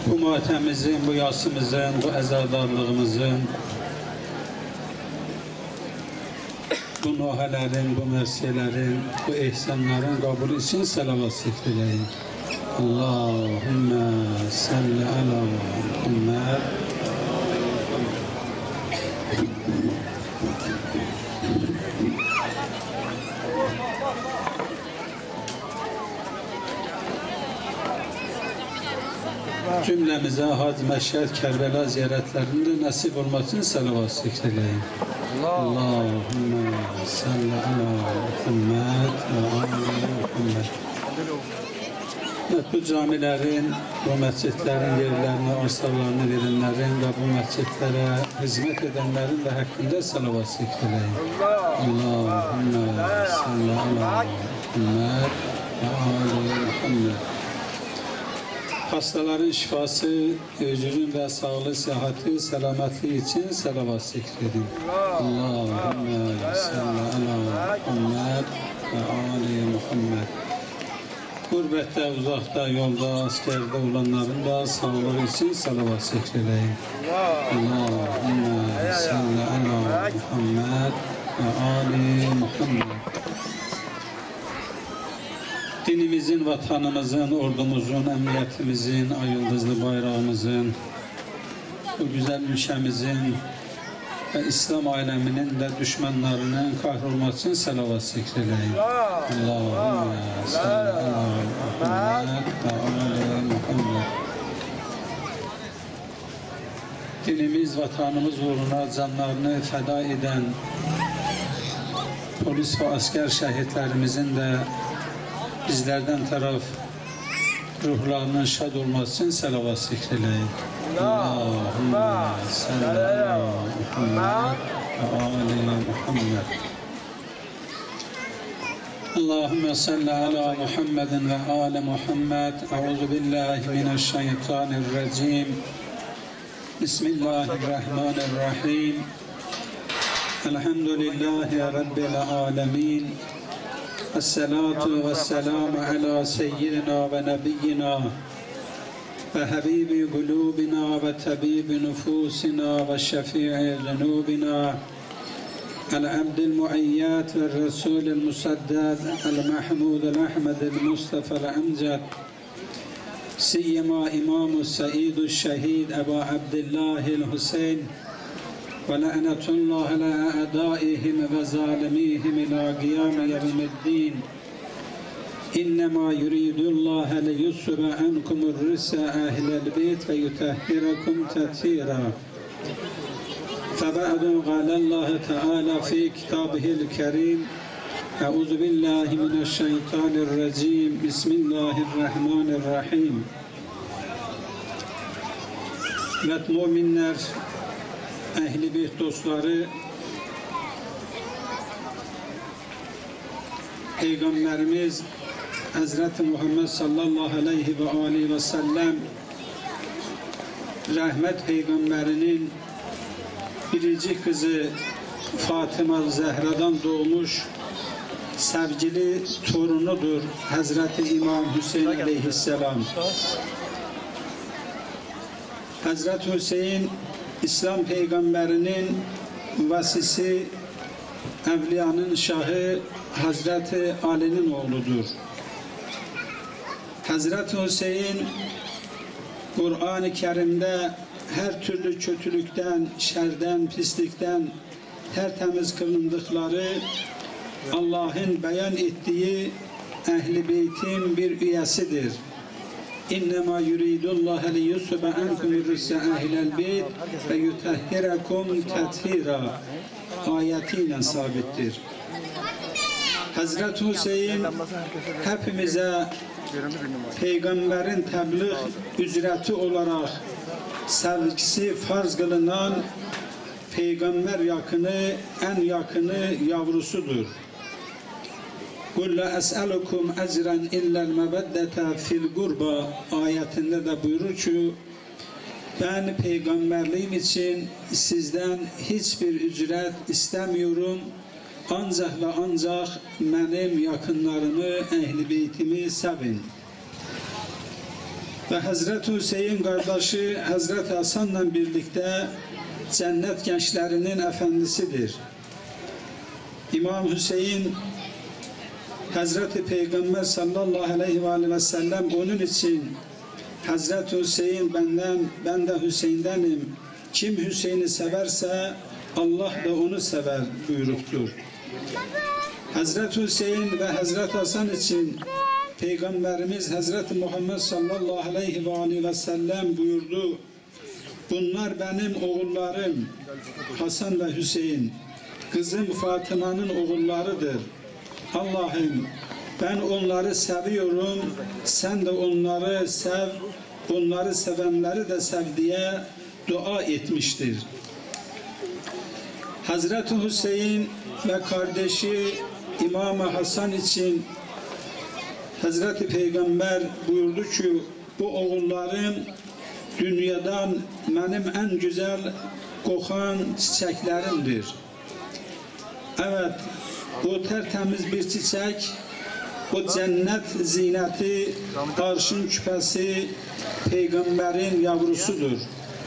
bu matemimizin, bu yasımızın, bu əzadarlığımızın, bu nuhələrin, bu mərsiyələrin, bu ehsanların qabul için salavat zikr Allahümme salli ala Muhammed. Cümlemize Hac, Məşhəd, Kərbəla ziyarətlərində nəsib olmasın salavat zikr Allahümme salli ala Muhammed ve ala Muhammed. Bu camilerin, bu məscidlərin yerlərini, arsalarını verenlerin ve bu məscidlərə hizmet edenlerin de hakkında salavat zikr Allahümme salli ala Muhammed ve ala Muhammed. Hastaların şifası, vücudun ve sağlığı, sıhhati, selametliği için salavat zikredin. Allahümme salli ala Muhammed ve ali Muhammed. Gurbette, uzakta, yolda, askerde olanların da sağlığı için salavat zikredin. Allahümme salli ala Muhammed ve ali Muhammed. Dinimizin, vatanımızın, ordumuzun, emniyetimizin, ay yıldızlı bayrağımızın, bu güzel ülkemizin ve İslam aleminin de düşmanlarının kahrolması için salavat zikreyin. Allahümme salli ala Muhammed ve ala Muhammed. Dinimiz, vatanımız uğruna canlarını feda eden polis ve asker şehitlerimizin de bizlerden taraf ruhlarının şad olması için salavat zikreyin. Allahümme salli ala Muhammed ve ali Muhammed. Allahümme salli ala Muhammedin ve ali Muhammed. Euzu billahi mineşşeytanirracim. Bismillahirrahmanirrahim. Elhamdülillahi Rabbil alemin. Esselatu vesselamu ala seyyidina ve nebiyyina ve habibi kulubina ve tabibi nufusina ve şefi'i zunubina el-abdil muayyat ve resulil musaddad el-mahmudil ahmedil mustafa'l amcad siyyema imamu sa'idü şehid Ebu Abdillahil Hüseyin ve la'netullah ala a'daihim ve zalimihim ila qiyam yevmiddin. İnnemâ yuridullah le yusbe ankumur risa ahlel beyt ve yutahhirakum tathira. Feba'du qâlallahu teâlâ fi kitâbihil kerîm. Euzu billahi mineşşeytanirracim. Bismillahirrahmanirrahim. Evet müminler, ehli beyt dostları, Peygamberimiz Hazreti Muhammed sallallahu aleyhi ve aleyhi ve sellem rahmet peygamberinin biricik kızı Fatıma Zehra'dan doğmuş sevgili torunudur Hazreti İmam Hüseyin aleyhisselam. Hazreti Hüseyin İslam peygamberinin vasisi, evliyanın şahı Hazreti Ali'nin oğludur. Hazreti Hüseyin Kur'an-ı Kerim'de her türlü kötülükten, şerden, pislikten tertemiz kılındıkları Allah'ın beyan ettiği Ehl-i Beyt'in bir üyesidir. İnnemâ yuridullah li yusbe ankum risse ahlel beyt ve yutahhirakum tathira ayetiyle sabittir. Hazreti Hüseyin hepimize peygamberin tebliğ ücreti olarak sevgisi farz kılınan peygamber yakını, en yakını yavrusudur. Kul la es'alukum ecren illa'l mebeddete fil gurba ayetinde de buyurur ki ben peygamberliğim için sizden hiçbir ücret istemiyorum. Ancak ve ancak benim yakınlarımı, ehl-i beytimi sevin. ve Hazreti Hüseyin kardeşi Hazreti Hasan'la birlikte cennet gençlerinin efendisidir. İmam Hüseyin, Hazreti Peygamber sallallahu aleyhi ve sellem onun için Hazreti Hüseyin benden, ben de Hüseyin'denim. Kim Hüseyin'i severse Allah da onu sever buyruktur. Hazreti Hüseyin ve Hazreti Hasan için Peygamberimiz Hazreti Muhammed sallallahu aleyhi ve sellem buyurdu. Bunlar benim oğullarım Hasan ve Hüseyin. Kızım Fatıma'nın oğullarıdır. Allah'ım ben onları seviyorum, sen de onları sev, onları sevenleri de sev diye dua etmiştir. Hazreti Hüseyin ve kardeşi İmam Hasan için Hazreti Peygamber buyurdu ki bu oğullarım dünyadan benim en güzel kokan çiçeklerimdir. Evet, bu tertemiz bir çiçek, o cennet zineti, arşın küpesi, Peygamberin yavrusudur.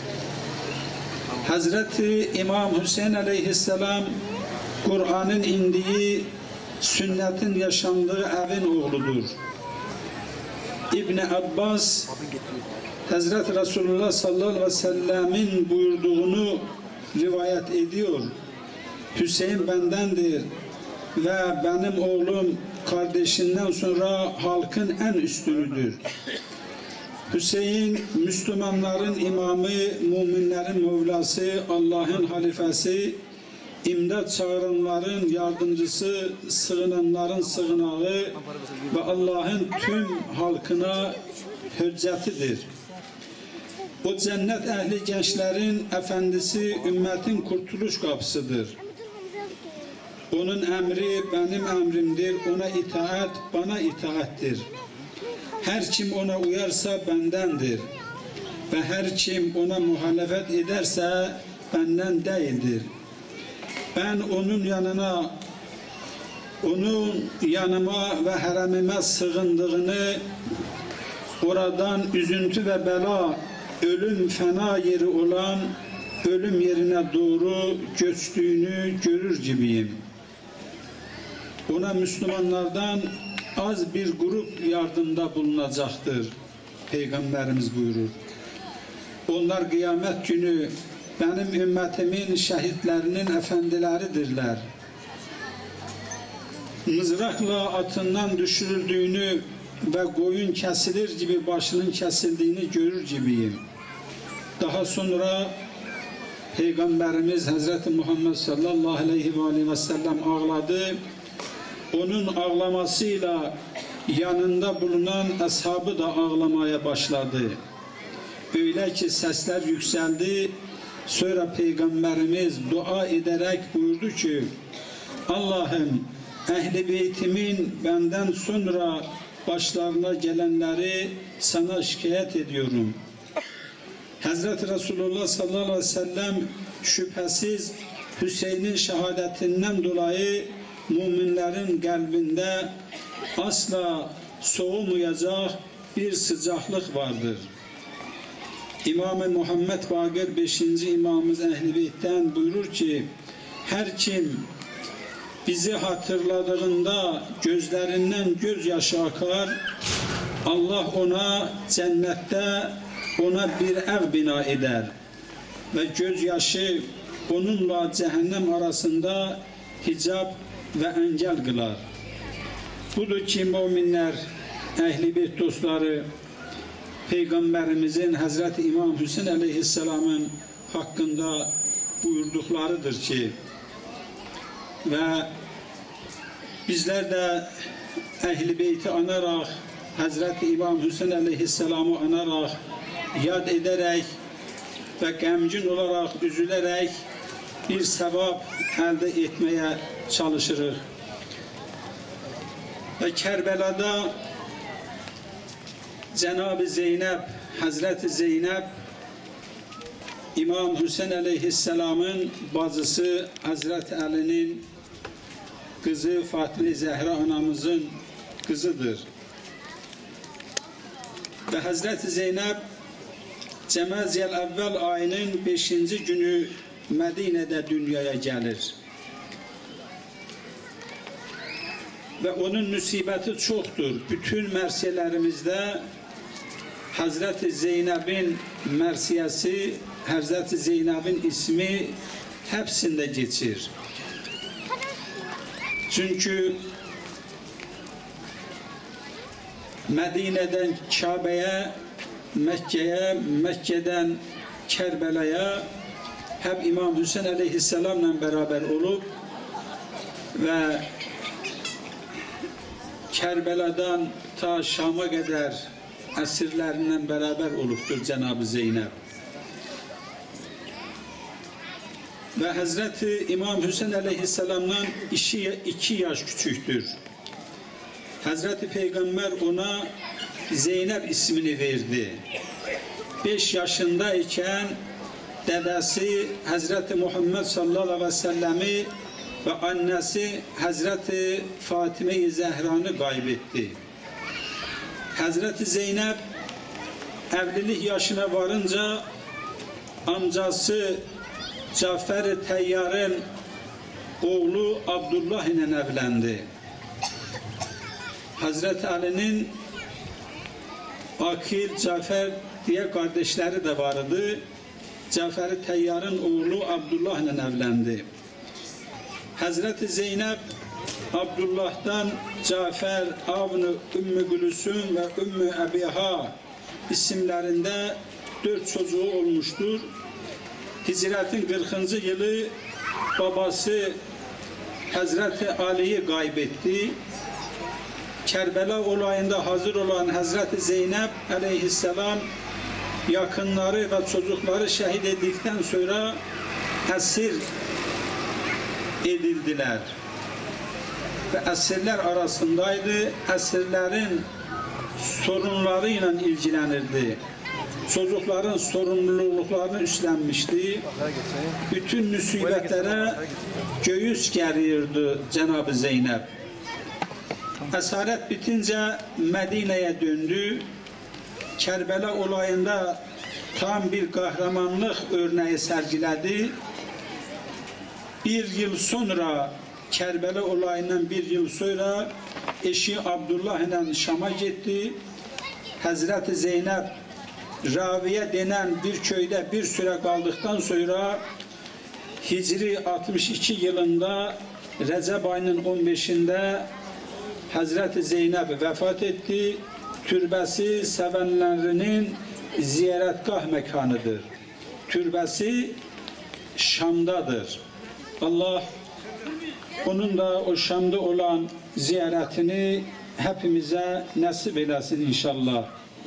Hazreti İmam Hüseyin aleyhisselam, Kur'an'ın indiği, sünnetin yaşandığı evin oğludur. İbni Abbas, Hazreti Resulullah sallallahu aleyhi ve sellemin buyurduğunu rivayet ediyor. Hüseyin bendendir ve benim oğlum kardeşinden sonra halkın en üstünüdür. Hüseyin, Müslümanların imamı, müminlerin Mevlası, Allah'ın halifesi, imdat çağıranların yardımcısı, sığınanların sığınağı ve Allah'ın tüm halkına hüccetidir. O cennet ehli gençlerin efendisi, ümmetin kurtuluş kapısıdır. Onun emri benim emrimdir, ona itaat bana itaattir. Her kim ona uyarsa bendendir ve her kim ona muhalefet ederse benden değildir. Ben onun yanıma ve haremime sığındığını, oradan üzüntü ve bela, ölüm fena yeri olan ölüm yerine doğru göçtüğünü görür gibiyim. Ona Müslümanlardan az bir grup yardımda bulunacaktır. Peygamberimiz buyurur. Onlar kıyamet günü benim ümmetimin şehitlerinin efendileridirler. Mızrakla atından düşürüldüğünü ve koyun kesilir gibi başının kesildiğini görür gibiyim. Daha sonra Peygamberimiz Hazreti Muhammed sallallahu aleyhi ve sellem ağladı. Onun ağlamasıyla yanında bulunan ashabı da ağlamaya başladı. Öyle ki sesler yükseldi. Sonra Peygamberimiz dua ederek buyurdu ki Allah'ım ehli beytimin benden sonra başlarına gelenleri sana şikayet ediyorum. Hazreti Resulullah sallallahu aleyhi ve sellem şüphesiz Hüseyin'in şehadetinden dolayı müminlerin kalbinde asla soğumayacak bir sıcaklık vardır. İmam-ı Muhammed Bakır 5. imamımız Ehl-i Beyt'ten buyurur ki her kim bizi hatırladığında gözlerinden gözyaşı akar, Allah ona cennette ona bir ev bina eder ve gözyaşı onunla cehennem arasında hicap ve engel kılar. Budur ki müminler, Ehl-i Beyt dostları, Peygamberimizin Hazreti İmam Hüseyin aleyhisselamın hakkında buyurduklarıdır ki ve bizler de Ehl-i Beyt'i anarak Hazreti İmam Hüseyin aleyhisselamı anarak yad ederek ve gemcin olarak üzülerek bir sevap elde etmeye çalışırız. Ve Kerbela'da Cenab-ı Zeynep, Hazreti Zeynep, İmam Hüseyin aleyhisselamın bacısı Hazreti Ali'nin kızı Fatıma Zehra anamızın kızıdır. ve Hazreti Zeynep Cemaziyel Evvel ayının 5. günü Medine'de dünyaya gelir. Ve onun müsibeti çoktur. Bütün mersiyelerimizde Hazreti Zeynep'in mersiyesi, Hazreti Zeynep'in ismi hepsinde geçir. Çünkü Medine'den Kabe'ye, Mekke'ye, Mekke'den Kerbela'ya hep İmam Hüseyin Aleyhisselam'la beraber olup ve Kerbela'dan ta Şam'a kadar esirlerinden beraber oluptur Cenab-ı Zeynep. Ve Hazreti İmam Hüseyin Aleyhisselam'dan 2 yaş küçüktür. Hazreti Peygamber ona Zeynep ismini verdi. 5 yaşındayken dedesi Hazreti Muhammed sallallahu aleyhi ve sellemi ve annesi Hazreti Fatime-i Zehra'nı kaybetti. Hazreti Zeynep evlilik yaşına varınca amcası Cafer-i Teyyar'ın oğlu Abdullah ile evlendi. Hazreti Ali'nin Akil, Cafer diye kardeşleri de vardı. Cafer-i Teyyar'ın oğlu Abdullah ile evlendi. Hazreti Zeynep Abdullah'tan Cafer, Avn, Ümmü Gülsüm ve Ümmü Ebiha isimlerinde 4 çocuğu olmuştur. Hicretin 40. yılı babası Hazreti Ali'yi kaybetti. Kerbela olayında hazır olan Hazreti Zeynep aleyhisselam yakınları ve çocukları şehit edildikten sonra esir edildiler. Ve esirler arasındaydı. Esirlerin sorunlarıyla ilgilenirdi. Çocukların sorumluluklarını üstlenmişti. Bütün musibetlere göğüs geriyordu Cenab-ı Zeynep. Esaret bitince Medine'ye döndü. Kerbela olayında tam bir kahramanlık örneği sergiledi. 1 yıl sonra Kerbela olayından 1 yıl sonra eşi Abdullah ile Şam'a gitti. Hazreti Zeynep Raviye denen bir köyde bir süre kaldıktan sonra Hicri 62 yılında Recep ayının 15'inde Hazreti Zeynep vefat etti. Türbesi sevenlerinin ziyaretgah mekanıdır. Türbesi Şam'dadır. Allah onun da o Şam'da olan ziyaretini hepimize nasip eylesin inşallah.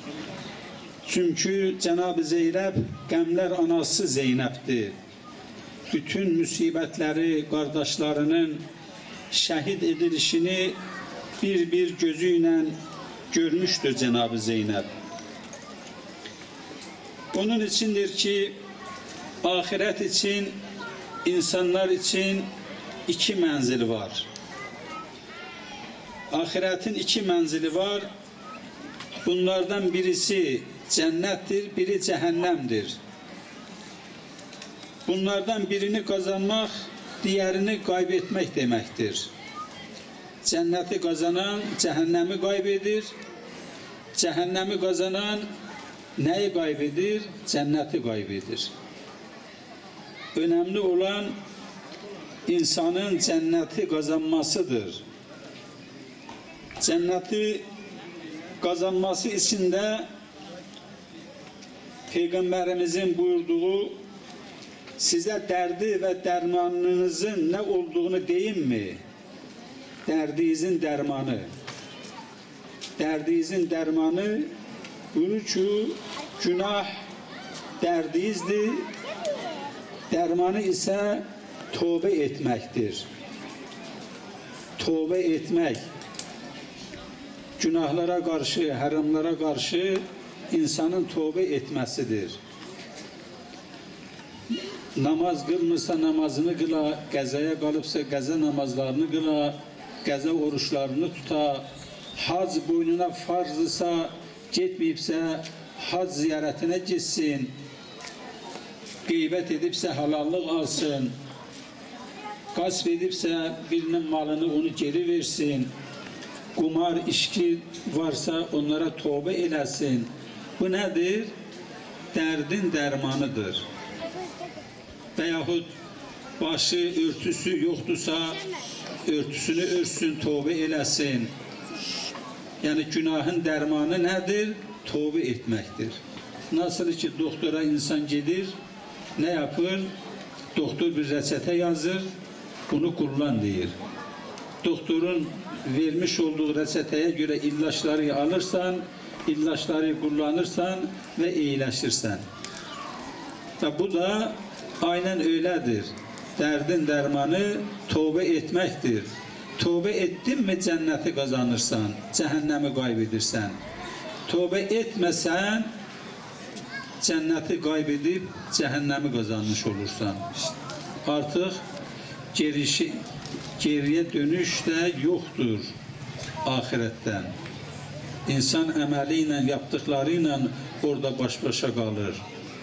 Çünkü Cenab-ı Zeynep gemler anası Zeynep'ti. Bütün musibetleri kardeşlerinin şehit edilişini bir gözüyle görmüştür Cenab-ı Zeynep. Onun içindir ki ahiret için, insanlar için 2 menzil var. Ahiretin 2 menzili var. Bunlardan birisi cennettir, biri cehennemdir. Bunlardan birini kazanmak, diğerini kaybetmek demektir. Cenneti kazanan cehennemi kaybedir. Cehennemi kazanan neyi kaybedir? Cenneti kaybedir. Önemli olan insanın cenneti kazanmasıdır. Cenneti kazanması için de Peygamberimizin buyurduğu size derdi ve dermanınızın ne olduğunu diyeyim mi? Derdinizin dermanı. Derdinizin dermanı gülücü, günah derdinizdir. Dermanı ise tövbe etmektir. Tövbe etmek. Günahlara karşı, haramlara karşı insanın tövbe etmesidir. Namaz kılmışsa namazını kıla, qəzaya kalıpsa qəza namazlarını kıla, qəza oruçlarını tuta, hac boynuna farzısa getməyibsə hac ziyarətinə gitsin, qeybət edibsə halallıq alsın, qasb edibsə birinin malını onu geri versin, qumar, içki varsa onlara tövbə eləsin. Bu nədir? Dərdin dərmanıdır. Və yaxud başı, örtüsü yoxdursa, örtüsünü örsün, tövbə eləsin. Yəni günahın dərmanı nədir? Tövbə etməkdir. Nasıl ki doktora insan gedir, ne yapır? Doktor bir reçete yazır, bunu kullan deyir. Doktorun vermiş olduğu reçeteye göre ilaçları alırsan, ilaçları kullanırsan ve iyileşirsen. Ve bu da aynen öyledir. Derdin dermanı tövbe etmektir. Tövbe ettin mi cenneti kazanırsan, cehennemi kaybedirsen. Tövbe etmesen cenneti kaybedip cehennemi kazanmış olursan. Artık geriye dönüş de yoktur ahiretten. İnsan əməliyle, yaptıklarıyla orada baş başa kalır.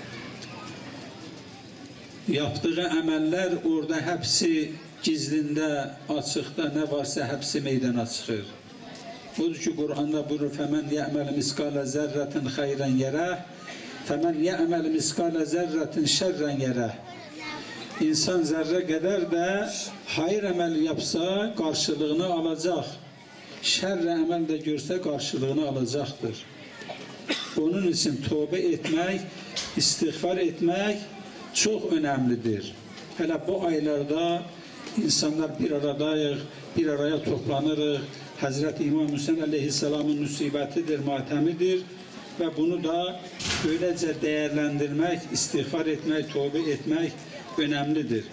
Yaptığı əməllər orada hepsi gizlinde, açıkta ne varsa hepsi meydana çıkır. Budur ki Kur'an'da buyurur: "Femen ye'mel miskale zerretin hayran yerah, femen ye'mel miskale zerretin şerren yerah." İnsan zerre kadar da hayır emel yapsa karşılığını alacak. Şerre emel de görse karşılığını alacaktır. Onun için tövbe etmek, istiğfar etmek çok önemlidir. Hele bu aylarda insanlar bir aradayıq, bir araya toplanırıq. Hazreti İmam Hüseyin Aleyhisselam'ın musibetidir, matemidir ve bunu da böylece değerlendirmek, istiğfar etmek, tövbe etmek önemlidir.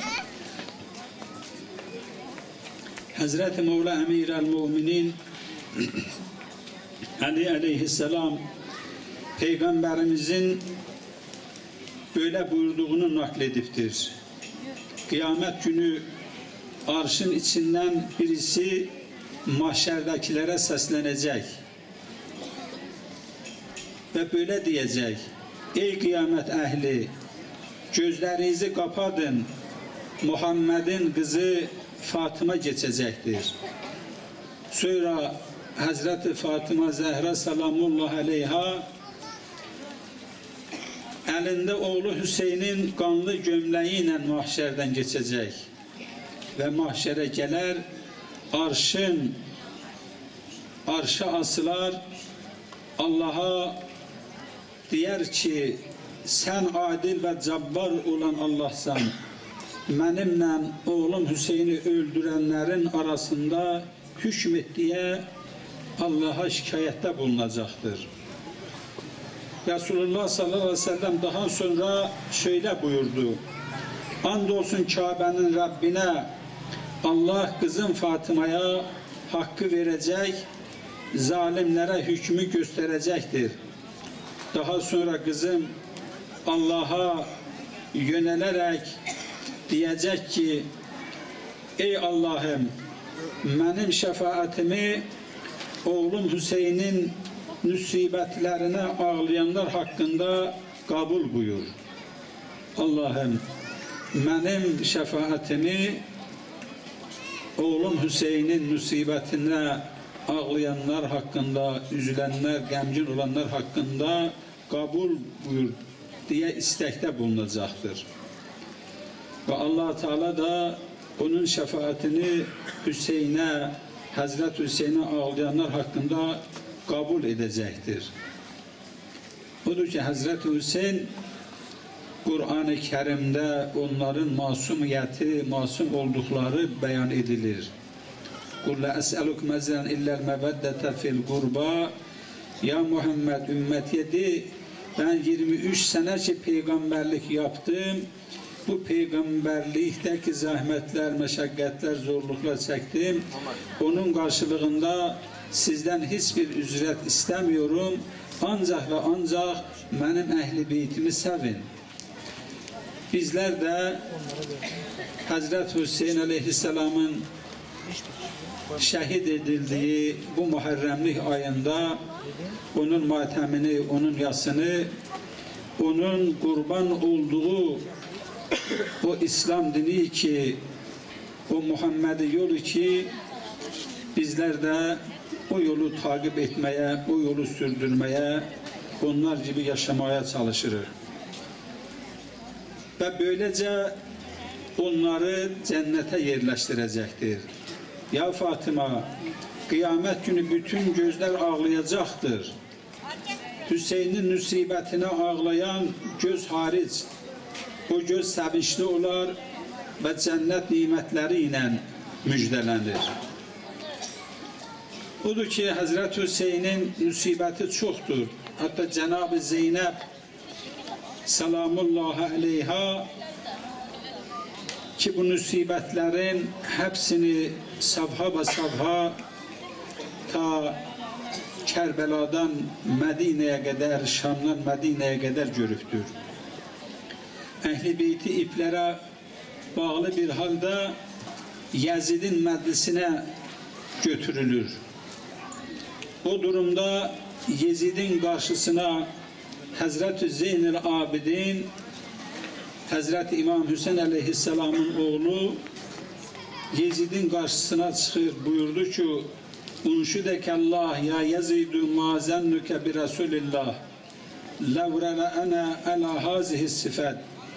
Hazreti Mevla Emir el-Müminin Ali Aleyhisselam Peygamberimizin böyle buyurduğunu naklediptir. Kıyamet günü arşın içinden birisi mahşerdekilere seslenecek ve böyle diyecek: "Ey kıyamet ehli, gözlerinizi kapadın, Muhammed'in kızı Fatıma geçecektir." Sonra Hazreti Fatıma Zehra selamullah aleyha elinde oğlu Hüseyin'in kanlı gömleğiyle mahşerden geçecek ve mahşere gelir, arşa asılar, Allah'a diyer ki: "Sen adil ve cabbar olan Allah'san, benimle oğlum Hüseyin'i öldürenlerin arasında hükmet" diye Allah'a şikayette bulunacaktır. Resulullah sallallahu aleyhi ve sellem daha sonra şöyle buyurdu: "Andolsun Kabe'nin Rabbine, Allah kızım Fatıma'ya hakkı verecek, zalimlere hükmü gösterecektir." Daha sonra kızım Allah'a yönelerek diyecek ki: "Ey Allah'ım, benim şefaatimi oğlum Hüseyin'in musibetlerine ağlayanlar hakkında kabul buyur. Allah'ım, benim şefaatimi oğlum Hüseyin'in musibetine ağlayanlar hakkında, üzülenler, gemcin olanlar hakkında kabul buyur" diye istekte bulunacaktır. Ve Allah Teala da onun şefaatini Hüseyin'e, Hazreti Hüseyin'e ağlayanlar hakkında kabul edecektir. Odur ki Hazreti Hüseyin Kur'an-ı Kerim'de onların masumiyeti, masum oldukları beyan edilir. "Kul la es'eluk mezren illel meveddete fil gurba." Ya Muhammed ümmetiye de, ben 23 sene ki peygamberlik yaptım. Bu peygamberlikteki zahmetler, meşakkatler, zorluklar çektim. Onun karşılığında sizden hiçbir ücret istemiyorum. Ancak ve ancak benim ehli beytimi sevin. Bizler de Hazreti Hüseyin Aleyhisselam'ın şehit edildiği bu Muharremlik ayında onun matemini, onun yasını, onun kurban olduğu o İslam dini ki, o Muhammed'i yolu ki bizler de o yolu takip etmeye, o yolu sürdürmeye, onlar gibi yaşamaya çalışırız. Ve böylece onları cennete yerleştirecektir. Ya Fatıma, kıyamet günü bütün gözler ağlayacaktır. Hüseyin'in musibetine ağlayan göz hariç, o göz sevinçli olar ve cennet nimetleri ile müjdelenir. Odur ki Hazreti Hüseyin'in musibeti çoktur. Hatta Cenab-ı Zeynep selamullahi aleyha ki bu musibetlerin hepsini safha ve safha ta Kerbela'dan Medine'ye kadar, Şam'dan Medine'ye kadar görüktür. Ehl-i Beyti iplere bağlı bir halde Yazid'in meclisine götürülür. O durumda Yazid'in karşısına Hazreti Zeynel Abidin, Hazreti İmam Hüseyin Aleyhisselam'ın oğlu Yazid'in karşısına çıkır, buyurdu ki Unşudekallah ya Yazidü ma zennuke bi Resulillah levrele ana ala hazihi sifat.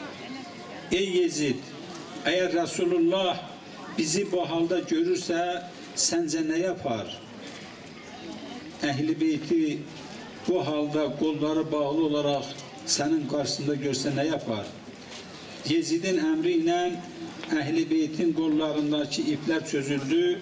Ey Yazid, eğer Resulullah bizi bu halde görürse sence ne yapar? Ehl-i Beyti bu halde kolları bağlı olarak senin karşısında görse ne yapar? Yazid'in emriyle Ehl-i Beyt'in kollarındaki ipler çözüldü.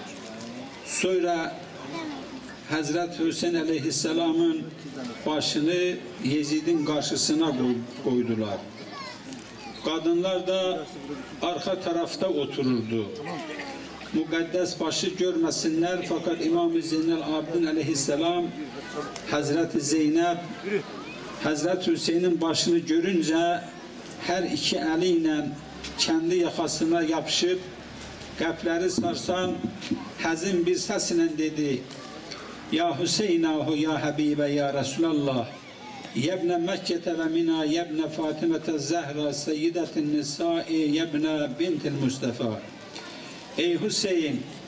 Sonra Hazreti Hüseyin Aleyhisselam'ın başını Yazid'in karşısına koydular. Kadınlar da arka tarafta otururdu. Mukaddes başı görmesinler, fakat İmam-ı Zeynel Abidin Aleyhisselam Hazreti Zeynep Hazreti Hüseyin'in başını görünce her iki eliyle kendi yakasına yapışıp kalpleri sarsan hazin bir sesle dedi: Ya Hüseyinahu ya Habibe ya Resulallah yebne Mekke'te ve Mina yebne Fatimete Zehra seyyidetin nisai yebne bintil Mustafa. Ey Hüseyin,